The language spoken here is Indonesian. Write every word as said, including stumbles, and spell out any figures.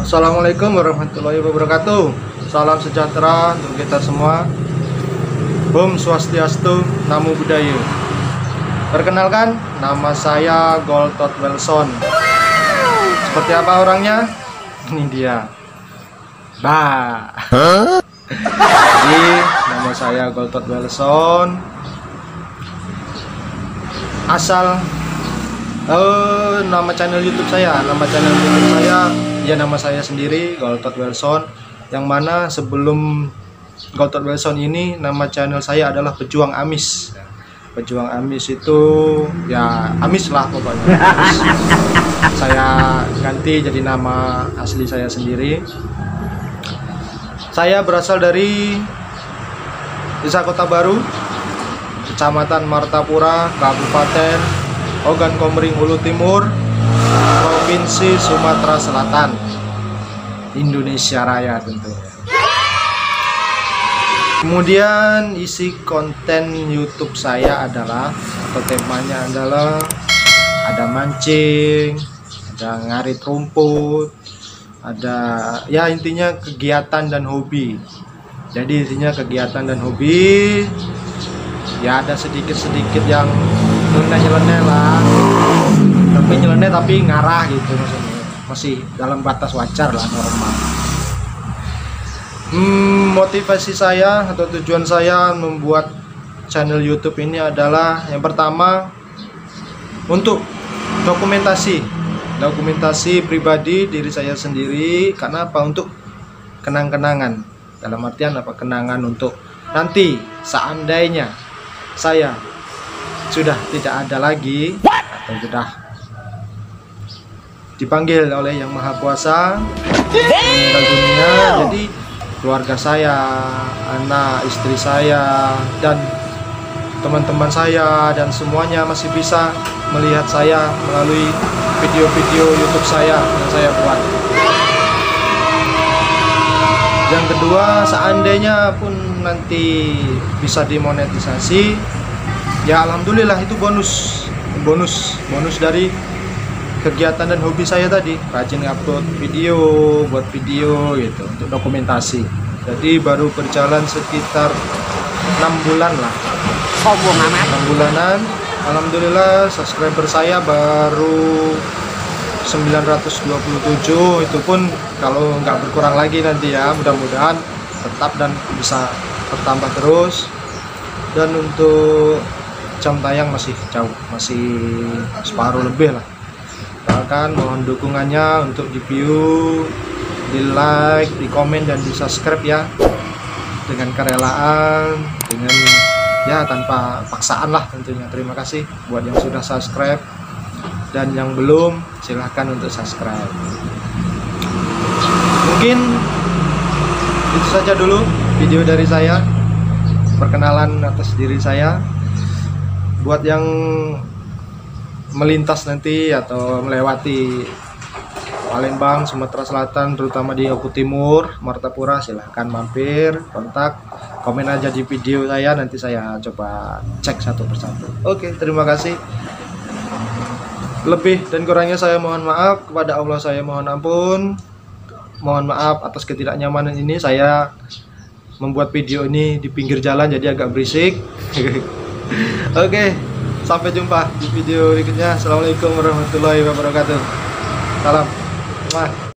Assalamualaikum warahmatullahi wabarakatuh. Salam sejahtera untuk kita semua. Om Swastiastu, Namo Buddhaya. Perkenalkan, nama saya Goltot Wilson. Seperti apa orangnya? Ini dia. Bah. Jadi, nama saya Goltot Wilson. Asal Uh, nama channel YouTube saya, nama channel YouTube saya, ya nama saya sendiri, Goltot Wilson. Yang mana sebelum Goltot Wilson ini, nama channel saya adalah Pejuang Amis. Pejuang Amis itu, ya Amis lah pokoknya. Terus saya ganti jadi nama asli saya sendiri. Saya berasal dari Desa Kota Baru, Kecamatan Martapura, Kabupaten Ogan Komering Ulu Timur, Provinsi Sumatera Selatan, Indonesia Raya tentunya. Kemudian isi konten YouTube saya adalah, atau temanya adalah ada mancing, ada ngarit rumput, ada ya intinya kegiatan dan hobi. Jadi intinya kegiatan dan hobi. Ya ada sedikit-sedikit yang nyeleneh-nyeleneh lah, tapi nyeleneh tapi ngarah gitu, maksudnya masih dalam batas wajar lah, normal. hmm, Motivasi saya atau tujuan saya membuat channel YouTube ini adalah yang pertama untuk dokumentasi dokumentasi pribadi diri saya sendiri. Karena apa? Untuk kenang-kenangan. Dalam artian apa? Kenangan untuk nanti seandainya saya sudah tidak ada lagi, What? atau sudah dipanggil oleh Yang Maha Kuasa meninggal dunia, jadi keluarga saya, anak istri saya, dan teman-teman saya dan semuanya masih bisa melihat saya melalui video-video YouTube saya yang saya buat. Yang kedua, seandainya pun nanti bisa dimonetisasi, ya alhamdulillah, itu bonus bonus bonus dari kegiatan dan hobi saya tadi, rajin upload video, buat video gitu untuk dokumentasi. Jadi baru berjalan sekitar enam bulan lah, enam bulanan. Alhamdulillah subscriber saya baru sembilan ratus dua puluh tujuh. Itu pun kalau nggak berkurang lagi nanti ya, mudah-mudahan tetap dan bisa bertambah terus. Dan untuk jam tayang masih jauh, masih separuh lebih lah. Bahkan mohon dukungannya untuk di view, di like, di komen, dan di subscribe ya, dengan kerelaan, dengan ya tanpa paksaan lah tentunya. Terima kasih buat yang sudah subscribe, dan yang belum silahkan untuk subscribe. Mungkin itu saja dulu video dari saya, perkenalan atas diri saya. Buat yang melintas nanti atau melewati Palembang, Sumatera Selatan, terutama di Oku Timur, Martapura, silahkan mampir, kontak, komen aja di video saya, nanti saya coba cek satu persatu. Oke, terima kasih. Lebih dan kurangnya saya mohon maaf, kepada Allah saya mohon ampun. Mohon maaf atas ketidaknyamanan ini. Saya membuat video ini di pinggir jalan, jadi agak berisik. Oke, sampai jumpa di video berikutnya. Assalamualaikum warahmatullahi wabarakatuh. Salam.